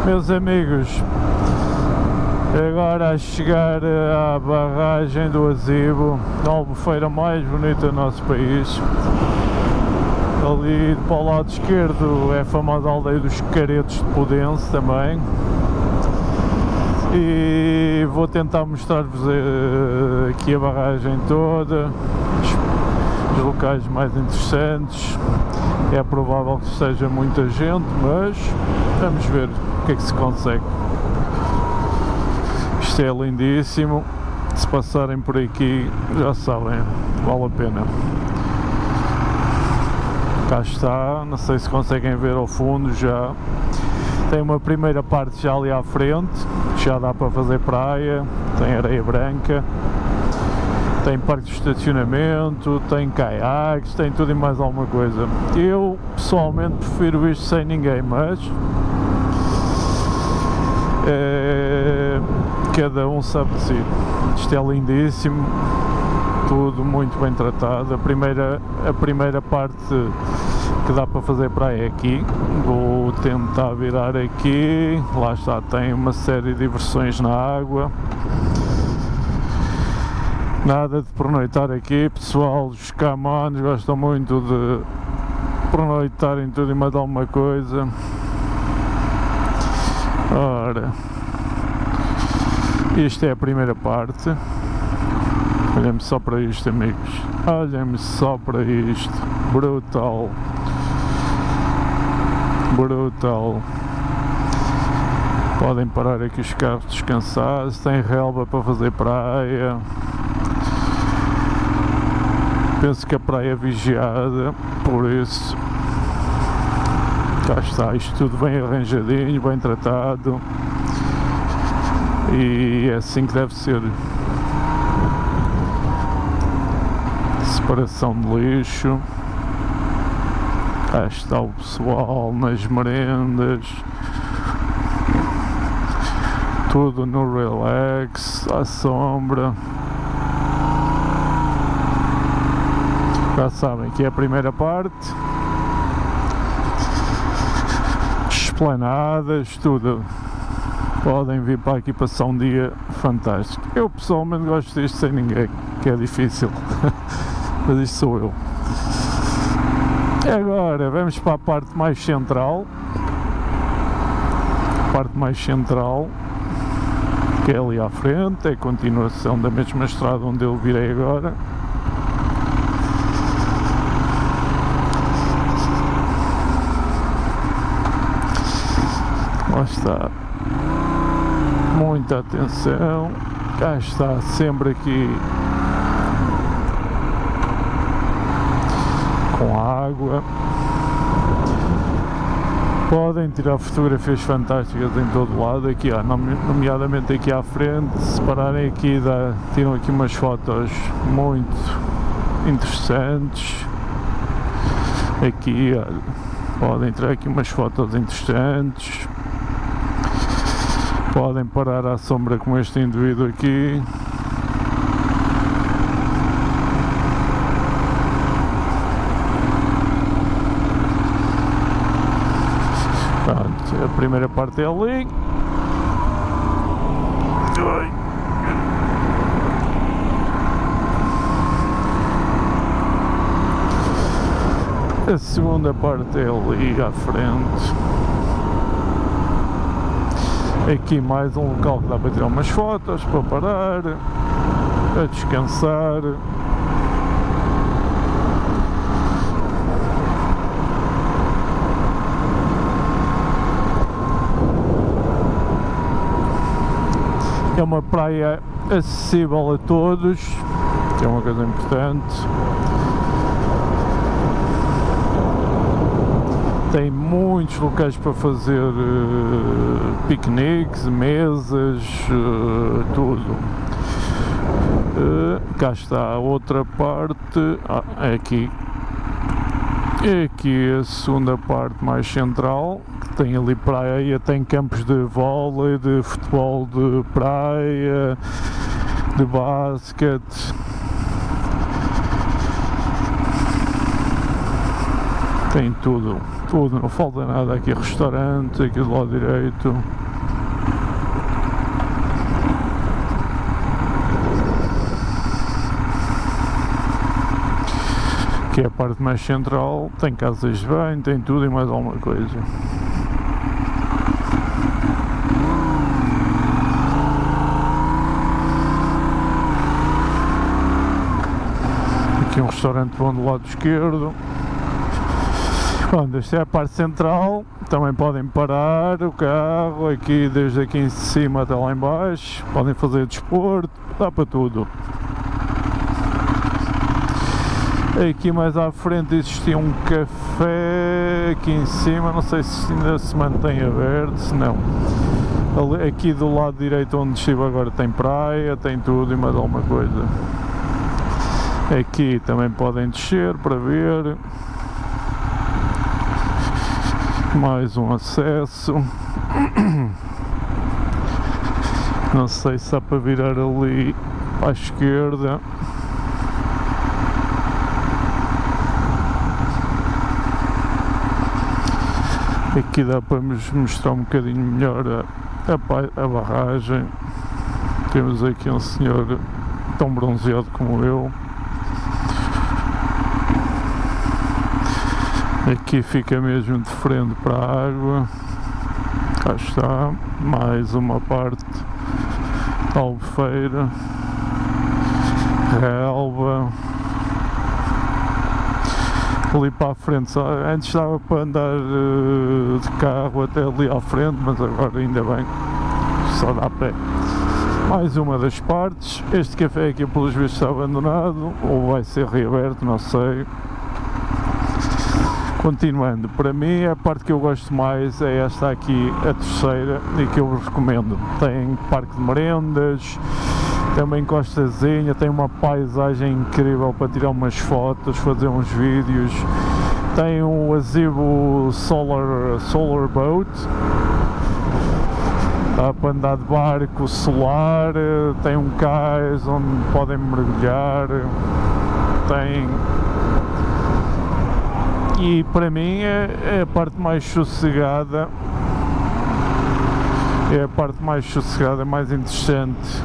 Meus amigos, agora a chegar à barragem do Azibo, a albufeira mais bonita do nosso país. Ali para o lado esquerdo é a famosa aldeia dos Caretos de Podense também. E vou tentar mostrar-vos aqui a barragem toda, os locais mais interessantes. É provável que seja muita gente, mas vamos ver o que é que se consegue. Isto é lindíssimo, se passarem por aqui já sabem, vale a pena. Cá está, não sei se conseguem ver ao fundo já. Tem uma primeira parte já ali à frente, já dá para fazer praia, tem areia branca, tem parque de estacionamento, tem caiaques, tem tudo e mais alguma coisa. Eu pessoalmente prefiro isto sem ninguém, mas cada um sabe de si. Isto é lindíssimo, tudo muito bem tratado. A primeira parte que dá para fazer praia é aqui. Vou tentar virar aqui, lá está, tem uma série de diversões na água. Nada de pernoitar aqui, pessoal, os camanos gostam muito de pernoitar em tudo e mais alguma coisa. Ora, isto é a primeira parte. Olhem-me só para isto, amigos, olhem-me só para isto, brutal, brutal. Podem parar aqui os carros descansados, tem relva para fazer praia. Penso que a praia é vigiada, por isso cá está, isto tudo bem arranjadinho, bem tratado, e é assim que deve ser. Separação de lixo. Cá está o pessoal nas merendas, tudo no relax, à sombra. Já sabem que é a primeira parte. Esplanadas, tudo. Podem vir para aqui passar um dia fantástico. Eu pessoalmente gosto disto sem ninguém, que é difícil. Mas isto sou eu. Agora vamos para a parte mais central. A parte mais central, que é ali à frente, é a continuação da mesma estrada onde eu virei agora. Lá está, muita atenção, cá está sempre aqui com água. Podem tirar fotografias fantásticas em todo lado, aqui ó, nomeadamente aqui à frente. Se pararem aqui, tiram aqui umas fotos muito interessantes. Aqui olha, podem tirar aqui umas fotos interessantes. Podem parar à sombra como este indivíduo aqui. Pronto, a primeira parte é ali. A segunda parte é ali à frente. Aqui mais um local que dá para tirar umas fotos, para parar, a descansar. É uma praia acessível a todos, que é uma coisa importante. Tem muitos locais para fazer piqueniques, mesas, tudo. Cá está a outra parte, é aqui. É aqui a segunda parte mais central, que tem ali praia, tem campos de vôlei, de futebol de praia, de basquete. Tem tudo, não falta nada. Aqui restaurante, aqui do lado direito. Aqui é a parte mais central, tem casas de banho, tem tudo e mais alguma coisa. Aqui um restaurante bom do lado esquerdo. Pronto, esta é a parte central, também podem parar o carro aqui, desde aqui em cima até lá em baixo, podem fazer desporto, dá para tudo. Aqui mais à frente existia um café aqui em cima, não sei se ainda se mantém aberto, se não. Aqui do lado direito onde estive agora tem praia, tem tudo e mais alguma coisa. Aqui também podem descer para ver. Mais um acesso. Não sei se dá para virar ali à esquerda. Aqui dá para mostrar um bocadinho melhor a barragem. Temos aqui um senhor tão bronzeado como eu. Aqui fica mesmo de frente para a água. Cá está, mais uma parte da Albufeira, relva. Ali para a frente, antes dava para andar de carro até ali à frente, mas agora ainda bem, só dá a pé. Mais uma das partes. Este café aqui pelos vistos está abandonado, ou vai ser reaberto, não sei. Continuando, para mim a parte que eu gosto mais é esta aqui, a terceira, e que eu vos recomendo. Tem parque de merendas, também costazinha, tem uma paisagem incrível para tirar umas fotos, fazer uns vídeos. Tem um gazebo solar boat, dá para andar de barco solar, tem um cais onde podem mergulhar, tem... E para mim é a parte mais sossegada, mais interessante.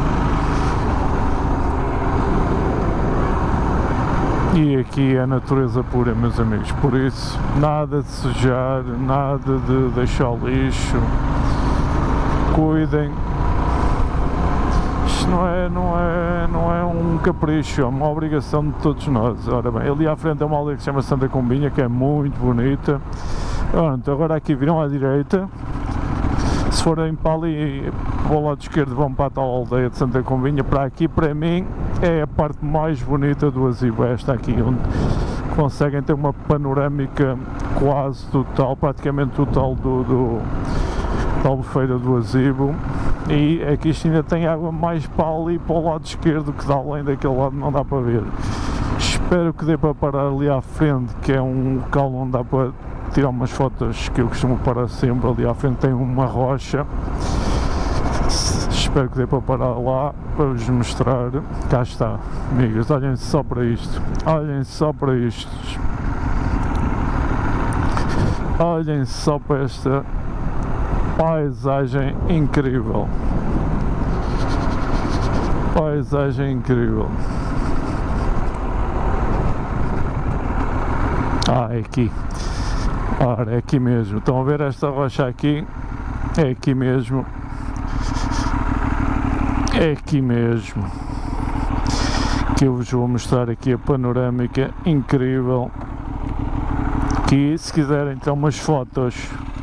E aqui é a natureza pura, meus amigos, por isso nada de sujar, nada de deixar lixo, cuidem. Isto não é um capricho, é uma obrigação de todos nós. Ora bem, ali à frente é uma aldeia que se chama Santa Combinha, que é muito bonita. Pronto, agora aqui viram à direita. Se forem para ali, para o lado esquerdo, vão para a tal aldeia de Santa Combinha. Para aqui, para mim, é a parte mais bonita do gazebo, esta aqui, onde conseguem ter uma panorâmica quase total, praticamente total da Albufeira do gazebo. E aqui isto ainda tem água mais para ali, para o lado esquerdo, que dá além daquele lado, não dá para ver. Espero que dê para parar ali à frente, que é um local onde dá para tirar umas fotos, que eu costumo parar sempre. Ali à frente tem uma rocha. Espero que dê para parar lá, para vos mostrar. Cá está, amigas, olhem só para isto. Olhem só para isto. Olhem só para esta paisagem incrível. Paisagem incrível. É aqui. Ora, é aqui mesmo. Estão a ver esta rocha aqui? É aqui mesmo. É aqui mesmo. Que eu vos vou mostrar aqui a panorâmica incrível. Que se quiserem ter umas fotos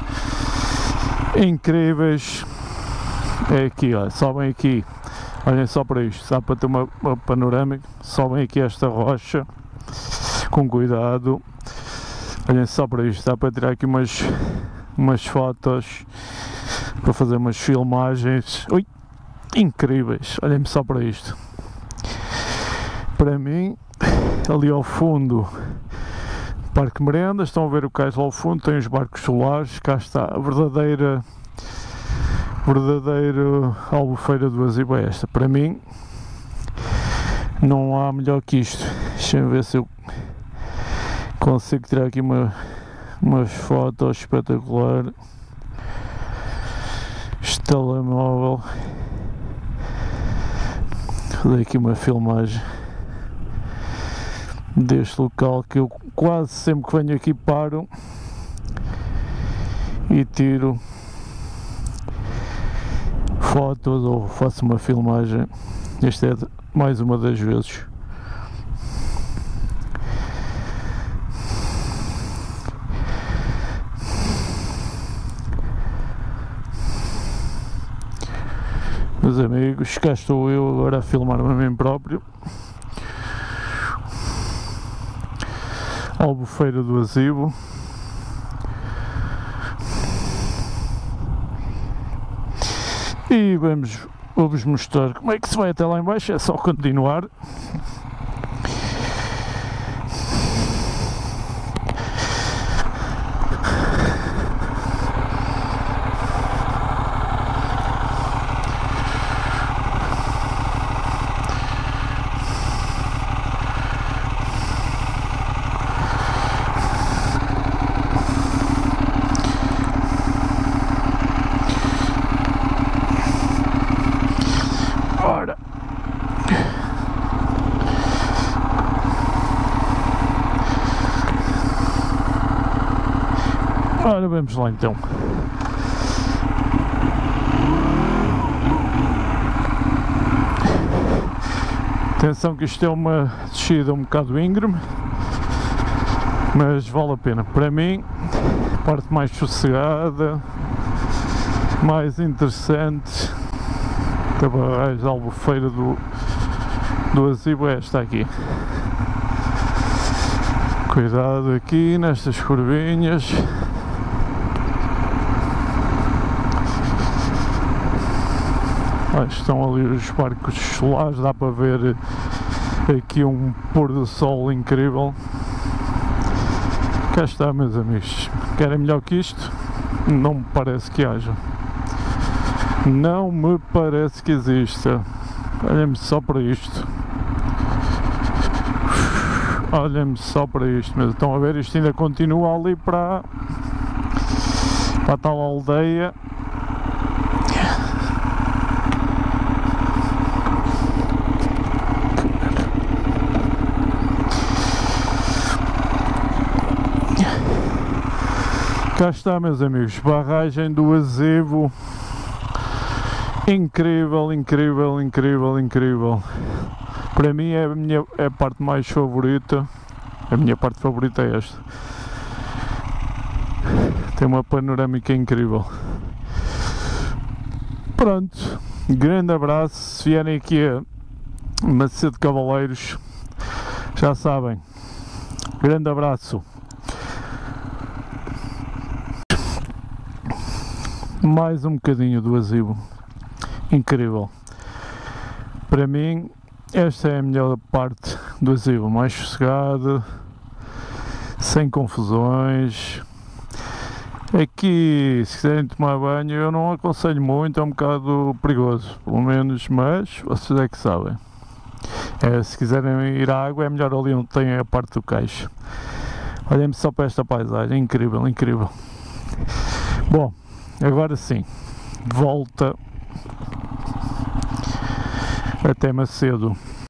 incríveis, é aqui, olha, sobem aqui, olhem só para isto, dá para ter uma panorâmica, sobem aqui esta rocha, com cuidado, olhem só para isto, dá para tirar aqui umas fotos, para fazer umas filmagens, incríveis, olhem só para isto. Para mim, ali ao fundo, Parque Merendas, estão a ver o cais lá ao fundo, tem os barcos solares, cá está a verdadeira Albufeira do gazebo, é esta. Para mim não há melhor que isto. Deixa-me ver se eu Consigo tirar aqui umas fotos espetacular. Este telemóvel. Fazer aqui uma filmagem deste local que eu quase sempre que venho aqui paro e tiro fotos ou faço uma filmagem. Esta é mais uma das vezes. Meus amigos, cá estou eu agora a filmar-me a mim próprio. Albufeira do Azibo. E vou-vos mostrar como é que se vai até lá em baixo, é só continuar. Ora, vamos lá então. Atenção que isto é uma descida um bocado íngreme, mas vale a pena. Para mim, a parte mais sossegada, mais interessante da barragem da Albufeira do Azibo é esta aqui. Cuidado aqui nestas curvinhas. Estão ali os barcos solares, dá para ver aqui um pôr do sol incrível. Cá está, meus amigos. Querem melhor que isto? Não me parece que haja. Não me parece que exista. Olhem-me só para isto. Olhem-me só para isto, mas estão a ver, isto ainda continua ali para a tal aldeia. Cá está, meus amigos, barragem do Azibo. Incrível, incrível, incrível, incrível. Para mim é a parte mais favorita. A minha parte favorita é esta. Tem uma panorâmica incrível. Pronto, grande abraço. Se vierem aqui a Macedo de Cavaleiros, já sabem. Grande abraço. Mais um bocadinho do Azibo. Incrível. Para mim, esta é a melhor parte do Azibo. Mais sossegada, sem confusões. Aqui, se quiserem tomar banho, eu não aconselho muito, é um bocado perigoso, pelo menos, mas vocês é que sabem. Se quiserem ir à água, é melhor ali onde tem a parte do cais. Olhem-me só para esta paisagem, incrível, incrível. Bom, agora sim, volta até Macedo.